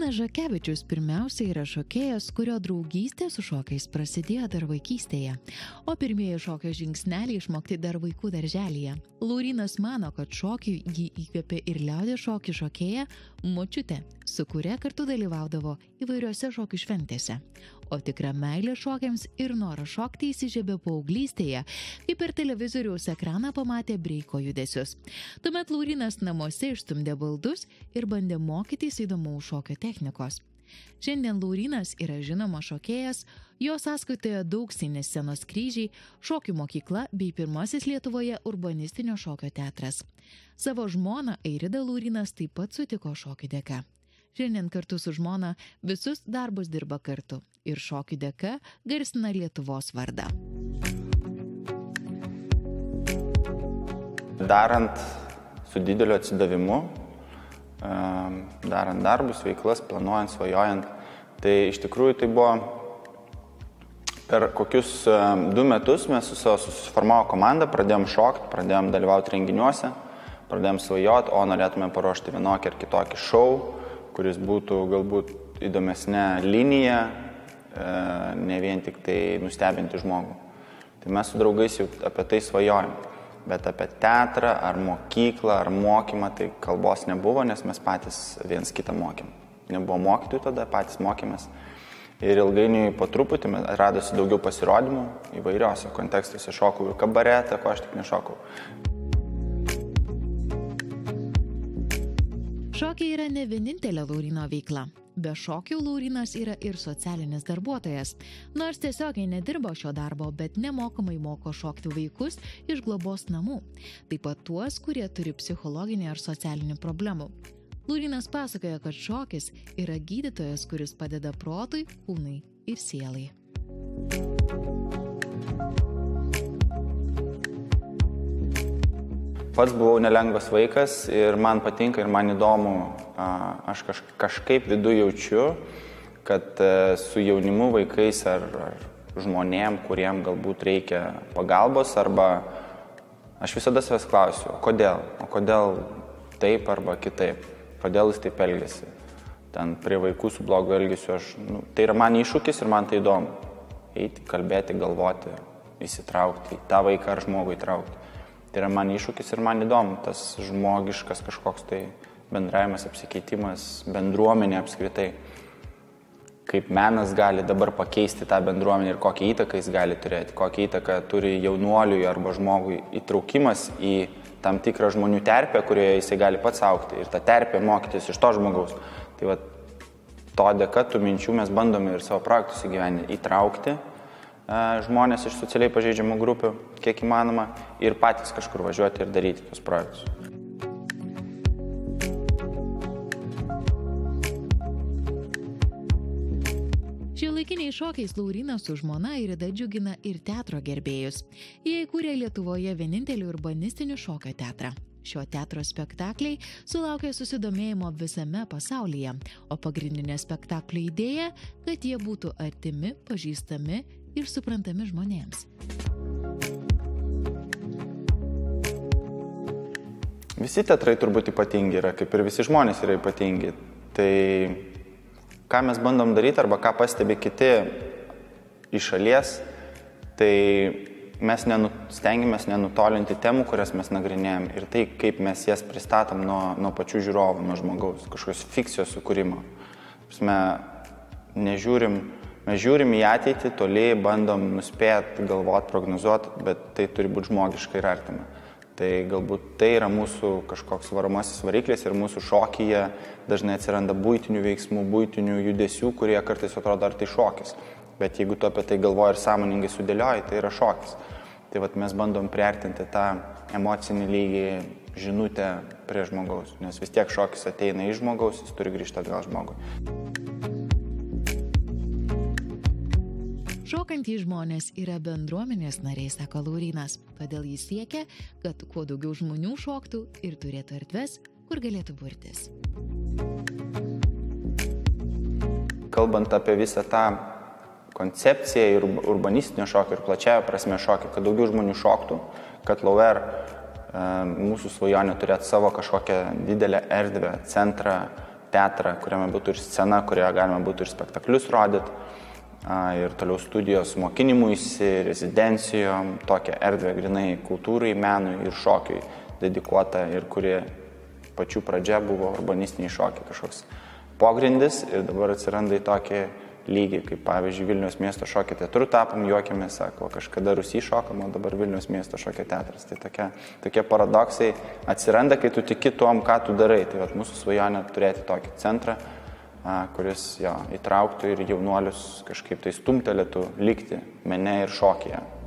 Laurynas Žakevičius pirmiausia yra šokėjas, kurio draugystė su šokiais prasidėjo dar vaikystėje, o pirmieji šokio žingsneliai išmokti dar vaikų darželyje. Laurynas mano, kad šokiui jį įkvėpė ir liaudies šokių šokėja močiutė, su kuria kartu dalyvaudavo įvairiose šokių šventėse. O tikra meilė šokiams ir noras šokti įsižiebė paauglystėje, kai per televizoriaus ekraną pamatė breiko judesius. Tuomet Laurynas namuose išstumdė baldus ir bandė mokytis įdomaus šokio technikos. Šiandien Laurynas yra žinomas šokėjas, jo sąskaitoje daug scenos kryžiai, šokių mokykla bei pirmasis Lietuvoje urbanistinio šokio teatras. Savo žmoną Airidą Laurynas taip pat sutiko šokių dėka. Šiandien kartu su žmona visus darbus dirba kartu ir šokių dėka garsina Lietuvos vardą. Darant su dideliu atsidavimu, darant darbus, veiklas, planuojant, svajojant, tai iš tikrųjų tai buvo per kokius 2 metus mes susiformavo komandą, pradėjom šokti, pradėjom dalyvauti renginiuose, pradėjom svajoti, o norėtume paruošti vienokį ar kitokį šou, kuris būtų galbūt įdomesnė linija, ne vien tik tai nustebinti žmogų. Tai mes su draugais jau apie tai svajojom, bet apie teatrą, ar mokyklą, ar mokymą, tai kalbos nebuvo, nes mes patys viens kitą mokėm. Nebuvo mokytojų tada, patys mokėmės. Ir ilgainiui po truputį radosi daugiau pasirodymų įvairiose kontekstuose. Šokau ir kabaretą, ko aš tik nešokau. Šokiai yra ne vienintelė Lauryno veikla. Be šokių Laurynas yra ir socialinis darbuotojas. Nors tiesiogiai nedirbo šio darbo, bet nemokamai moko šokti vaikus iš globos namų. Taip pat tuos, kurie turi psichologinių ar socialinių problemų. Laurynas pasakoja, kad šokis yra gydytojas, kuris padeda protui, kūnui ir sielai. Pats buvau nelengvas vaikas ir man patinka ir man įdomu, aš kažkaip viduje jaučiu, kad su jaunimu vaikais ar žmonėm, kuriem galbūt reikia pagalbos, arba aš visada savęs klausiu, o kodėl taip arba kitaip, kodėl jis taip elgiasi. Ten prie vaikų su blogu elgesiu, tai yra man iššūkis ir man tai įdomu. Eiti, kalbėti, galvoti, įsitraukti į tą vaiką ar žmogų įtraukti. Tai yra man iššūkis ir man įdomu, tas žmogiškas kažkoks tai bendravimas, apsikeitimas, bendruomenė apskritai. Kaip menas gali dabar pakeisti tą bendruomenę ir kokią įtaką jis gali turėti, kokią įtaką turi jaunuoliui arba žmogui įtraukimas į tam tikrą žmonių terpę, kurioje jisai gali pats augti ir tą terpę mokytis iš to žmogaus. Tai va, to dėka tų minčių mes bandome ir savo projektus įtraukti žmonės iš socialiai pažeidžiamų grupių, kiek įmanoma, ir patys kažkur važiuoti ir daryti tos projektus. Šiuolaikiniais šokiais Laurynas su žmona Airida džiugina ir teatro gerbėjus. Jie įkūrė Lietuvoje vienintelį urbanistinį šokio teatrą. Šio teatro spektakliai sulaukė susidomėjimo visame pasaulyje, o pagrindinė spektaklio idėja, kad jie būtų artimi, pažįstami ir suprantami žmonėms. Visi teatrai turbūt ypatingi yra, kaip ir visi žmonės yra ypatingi. Tai ką mes bandom daryti arba ką pastebi kiti iš šalies, tai mes stengiamės nenutolinti temų, kurias mes nagrinėjom ir tai, kaip mes jas pristatom nuo pačių žiūrovų, nuo žmogaus, kažkokios fikcijos sukūrimo. Mes žiūrim į ateitį, toliai bandom nuspėti, galvoti, prognozuoti, bet tai turi būti žmogiška ir artima. Tai galbūt tai yra mūsų kažkoks varomasis variklis ir mūsų šokyje dažnai atsiranda buitinių veiksmų, buitinių judesių, kurie kartais atrodo ar tai šokis. Bet jeigu tu apie tai galvoji ir sąmoningai sudėlioji, tai yra šokis. Tai vat mes bandom priartinti tą emocinį lygį, žinutę prie žmogaus, nes vis tiek šokis ateina iš žmogaus, jis turi grįžti atgal žmogui. Šokantys žmonės yra bendruomenės nariai, sako Laurynas, todėl jis siekia, kad kuo daugiau žmonių šoktų ir turėtų erdves, kur galėtų burtis. Kalbant apie visą tą koncepciją ir urbanistinio šokio ir plačiaja prasme šokio, kad daugiau žmonių šoktų, kad Lauver mūsų svajonė turėtų savo kažkokią didelę erdvę, centrą, teatrą, kuriame būtų ir scena, kurioje galima būtų ir spektaklius rodyti, ir toliau studijos mokinimuisi, rezidencijom, tokią erdvę grinai kultūrai, menui ir šokiui dedikuota ir kuri pačių pradžia buvo urbanistiniai šokiai, kažkoks pogrindis ir dabar atsiranda į tokį lygį, kaip pavyzdžiui Vilniaus miesto šokio teatru tapom, juokėmės, sako, kažkada Rusy šokom, o dabar Vilniaus miesto šokio teatras. Tai tokie paradoksai atsiranda, kai tu tiki tuom, ką tu darai. Tai vat, mūsų svajonė turėti tokį centrą, kuris įtrauktų ir jaunuolius kažkaip tai stumtelėtų likti mene ir šokyje.